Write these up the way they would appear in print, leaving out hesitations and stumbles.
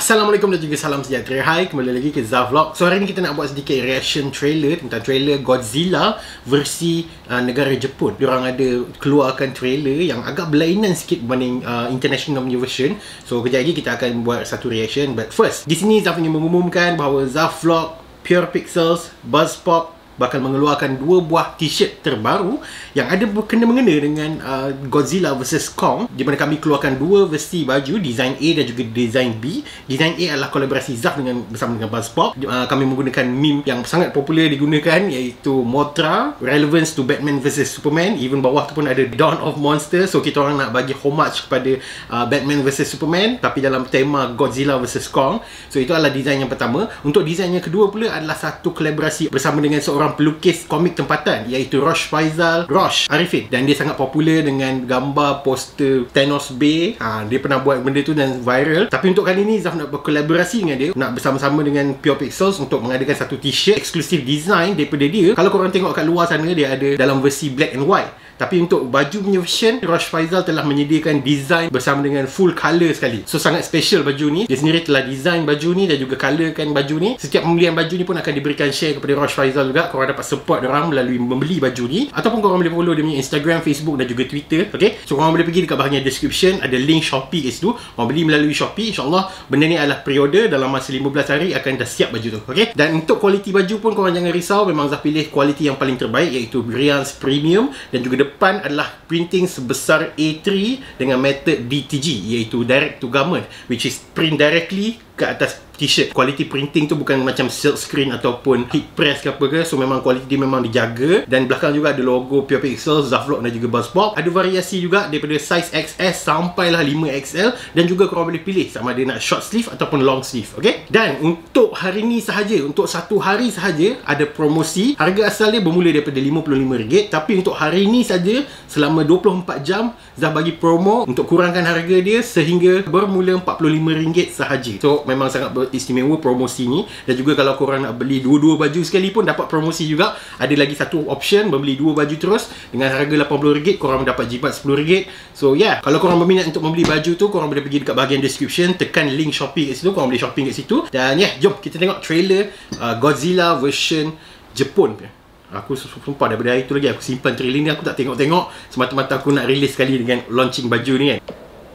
Assalamualaikum dan juga salam sejahtera. Hai, kembali lagi ke Zah Vlog. So hari ni kita nak buat sedikit reaction trailer tentang trailer Godzilla versi negara Jepun. Diorang ada keluarkan trailer yang agak berlainan sikit berbanding international punya version. So kejap lagi kita akan buat satu reaction. But first, di sini Zah ingin mengumumkan bahawa Zah Vlog, Pure Pixels, Buzzpop bakal mengeluarkan dua buah t-shirt terbaru yang ada berkena-mengena dengan Godzilla vs Kong, di mana kami keluarkan dua versi baju, design A dan juga design B. Design A adalah kolaborasi Zah bersama dengan Buzzpop. Kami menggunakan meme yang sangat popular digunakan, iaitu Mothra, relevance to Batman vs Superman. Even bawah tu pun ada Dawn of Monsters. So kita orang nak bagi homage kepada Batman vs Superman, tapi dalam tema Godzilla vs Kong. So itu adalah design yang pertama. Untuk design yang kedua pula adalah satu kolaborasi bersama dengan seorang pelukis komik tempatan, iaitu Rosh Arifin, dan dia sangat popular dengan gambar poster Thanos Bay. Dia pernah buat benda tu dan viral. Tapi untuk kali ni Zaf nak berkolaborasi dengan dia, nak bersama-sama dengan Pure Pixels untuk mengadakan satu t-shirt eksklusif design daripada dia. Kalau korang tengok kat luar sana, dia ada dalam versi black and white. Tapi untuk baju punya version, Rosh Faizal telah menyediakan design bersama dengan full colour sekali. So sangat special baju ni. Dia sendiri telah design baju ni dan juga colourkan baju ni. Setiap pembelian baju ni pun akan diberikan share kepada Rosh Faizal juga. Korang dapat support diorang melalui membeli baju ni, ataupun korang boleh follow dia punya Instagram, Facebook dan juga Twitter. Okay, so korang boleh pergi dekat bahagian description, ada link Shopee kat situ. Korang beli melalui Shopee. InsyaAllah benda ni adalah pre-order, dalam masa 15 hari akan dah siap baju tu. Okay, dan untuk kualiti baju pun korang jangan risau. Memang Zah pilih kualiti yang paling terbaik, iaitu Brians Premium. Dan juga depan adalah printing sebesar A3 dengan method DTG, iaitu direct to garment, which is print directly ke atas t-shirt. Kualiti printing tu bukan macam silk screen ataupun heat press ke apa ke. So memang kualiti dia memang dijaga. Dan belakang juga ada logo Pure Pixels, Zah Vlog dan juga Buzzpop. Ada variasi juga daripada size XS sampailah 5XL. Dan juga korang boleh pilih sama ada nak short sleeve ataupun long sleeve. Okay? Dan untuk hari ni sahaja, untuk satu hari sahaja, ada promosi. Harga asal dia bermula daripada RM55. Tapi untuk hari ni saja, selama 24 jam, Zah bagi promo untuk kurangkan harga dia sehingga bermula RM45 sahaja. So memang sangat istimewa promosi ni. Dan juga kalau korang nak beli dua-dua baju sekali pun dapat promosi juga. Ada lagi satu option, membeli dua baju terus dengan harga RM80, korang dapat jimat RM10. So yeah, kalau korang berminat untuk membeli baju tu, korang boleh pergi dekat bahagian description, tekan link Shopee kat situ, korang boleh shopping kat situ. Dan yeah, jom kita tengok trailer Godzilla version Jepun. Aku sumpah daripada hari tu lagi aku simpan trailer ni, aku tak tengok-tengok, semata-mata aku nak release sekali dengan launching baju ni kan.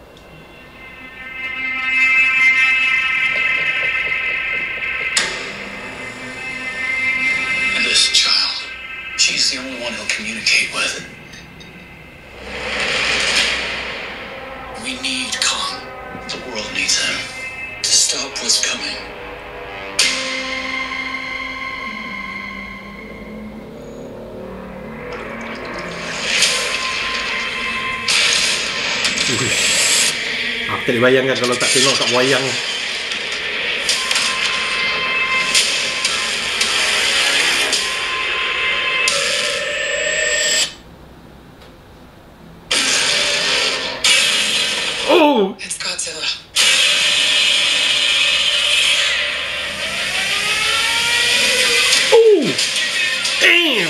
She's the only one he'll communicate with. We need Kong. The world needs him to stop what's coming. Aku tak boleh bayangkan kalau tak tengok kat wayang. Oh! It's Godzilla. Oh! Damn!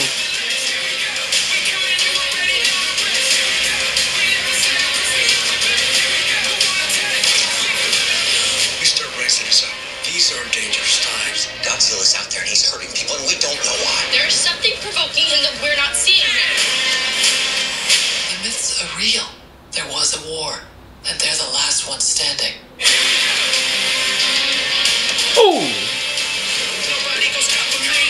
Mr. Rexon is up. These are dangerous times. Godzilla's out there and he's hurting people and we don't know why. There's something provoking in that we're not seeing here. The myths are real. There was a war, and they're the last ones standing. Oh! Nobody goes stop with me.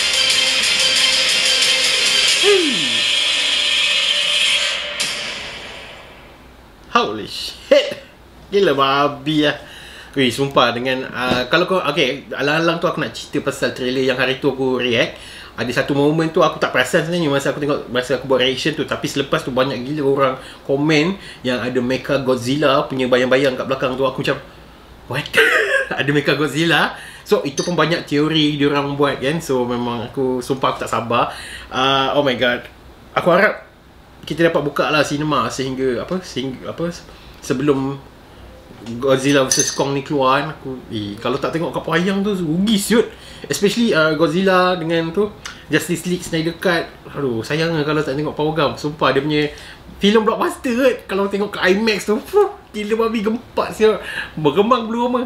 Holy shit! Gila babi lah. Weh, sumpah dengan kalau kau, okay, alang-alang tu aku nak cerita pasal trailer yang hari tu aku react. Ada satu moment tu aku tak perasan sebenarnya masa aku buat reaction tu. Tapi selepas tu banyak gila orang komen yang ada Mecha Godzilla punya bayang-bayang kat belakang tu. Aku macam, what? Ada Mecha Godzilla? So itu pun banyak teori diorang buat kan. So memang aku sumpah aku tak sabar. Oh my god, aku harap kita dapat buka lah cinema sehingga sebelum Godzilla vs Kong ni keluar kan. Kalau tak tengok kat wayang tu rugi siut. Especially Godzilla dengan tu Justice League Snyder Cut. Aduh, sayang kalau tak tengok Power Gum. Sumpah dia punya filem blockbuster kan. Kalau tengok ke IMAX tu, gila babi gempak siap. Berkembang belum.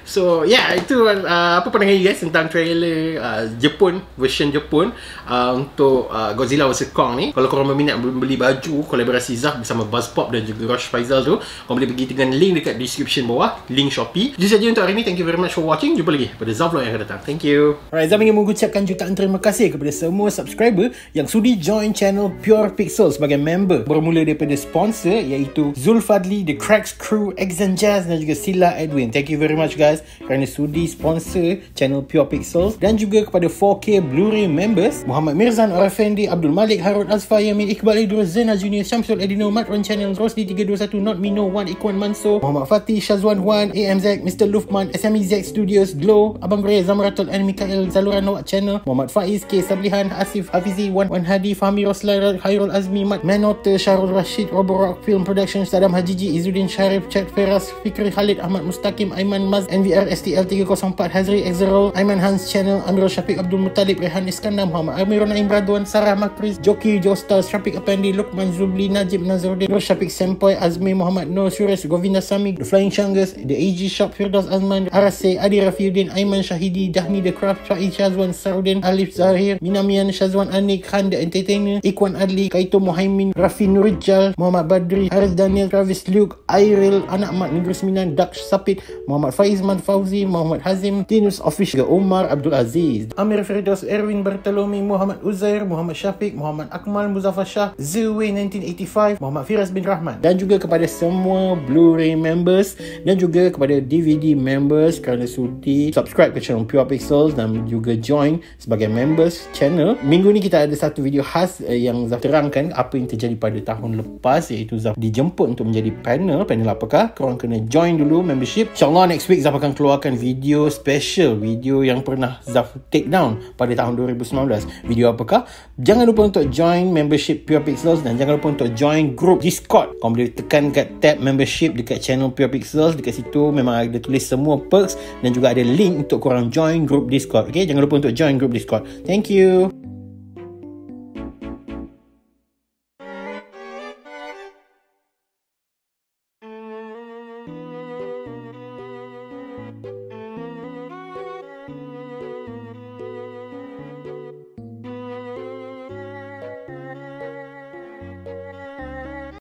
So itu apa pandangan you guys tentang trailer Jepun, version Jepun untuk Godzilla vs Kong ni. Kalau korang berminat beli baju kolaborasi Zaf bersama Buzzpop dan juga Rosh Faizal tu, korang boleh pergi dengan link dekat description bawah, link Shopee. Itu saja untuk hari ni. Thank you very much for watching. Jumpa lagi pada Zaf Vlog yang akan datang. Thank you. Alright, Zaf ingin mengucapkan jutaan terima kasih kepada semua subscriber yang sudi join channel Pure Pixel sebagai member. Bermula daripada sponsor iaitu Zulfadli, The Cracks Crew, Exan Jazz dan juga Sila Edwin. Thank you very much guys kerana sudi sponsor channel Pure Pixels. Dan juga kepada 4K Blu-ray members Muhammad Mirzan, Arafendi, Abdul Malik, Harun Azfar, Yamin Iqbal, Idrus Zena Junior, Syamsul Edino, Matron Channel, Rosli 321, Not Mino, Wan Ikwan Mansur, Muhammad Fatih, Shazwan Wan, AMZ, Mr. Lufman, SMEZ Studios, Glow, Abang Gray, Zamratul and Mikael, Zaluran Nawak Channel, Muhammad Faiz, K. Sablihan, Asif Hafizi, Wan Hadi, Fahmi Roslan, Khairul Azmi, Mat Manote, Syarul Rashid, Roborock Film Production, Sadam Hajiji, Izzuddin Sharif, Chad Feras, Fikri Khalid, Ahmad Mustaqim, Aiman Maz, NVR STL 304, Hazri Exerol, Aiman Hans Channel, Amirul Syafiq Abdul Muttalib, Rehan Iskandar, Muhammad Amirul Naim Radwan, Sarah Makris, Joki Joestar, Syafiq Apandi, Lukman Zubli, Najib Nazruddin, Nur Syafiq Sempoy, Azmi Muhammad Nur, Suresh Govinda Sami, The Flying Shangas, The AG Shop, Firdaus Azman, Arase, Adi Rafiuddin, Aiman Syahidi, Dahni The Craft, Faiz Shazwan, Sarudin, Alif Zahir, Minamian, Shazwan Anik, Khan The Entertainer, Ikwan Adli, Kaito Muhaimin, Rafi Nurijal, Muhammad Badri, Haris Daniel, Travis Luke, Airil, Anak Mat Negeri Sembilan, Daksh Sapit, Muhammad Faizman Fauzi, Muhammad Hazim, Tinus Official, Omar Abdul Aziz, Amir Firdaus, Erwin Bartolome, Muhammad Uzair, Muhammad Syafiq, Muhammad Akmal Muzaffar Shah, Zuway 1985, Muhammad Firas bin Rahman. Dan juga kepada semua Blu-ray members dan juga kepada DVD members kerana sudi subscribe ke channel Pure Pixels dan juga join sebagai members channel. Minggu ni kita ada satu video khas yang Zaf terangkan apa yang terjadi pada tahun lepas, iaitu Zaf dijemput untuk menjadi panel apakah. Korang kena join dulu membership. InsyaAllah next week Zaf akan keluarkan video special, video yang pernah Zaf take down pada tahun 2019. Video apakah? Jangan lupa untuk join membership Pure Pixels dan jangan lupa untuk join group Discord. Korang boleh tekan kat tab membership dekat channel Pure Pixels. Dekat situ memang ada tulis semua perks dan juga ada link untuk korang join group Discord. Okay, jangan lupa untuk join group Discord. Thank you.